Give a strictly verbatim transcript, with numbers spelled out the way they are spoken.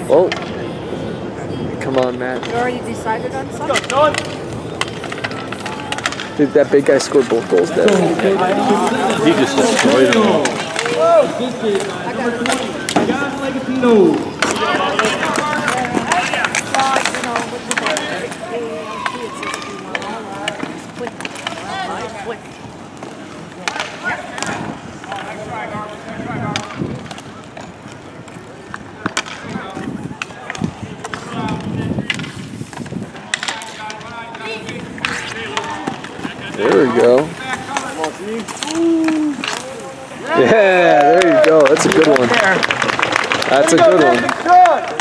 Oh. Come on, Matt. You already decided on something? Dude, that big guy scored both goals there. He just destroyed them all. John Legatino. There we go. Yeah, there you go. That's a good one. That's a good one.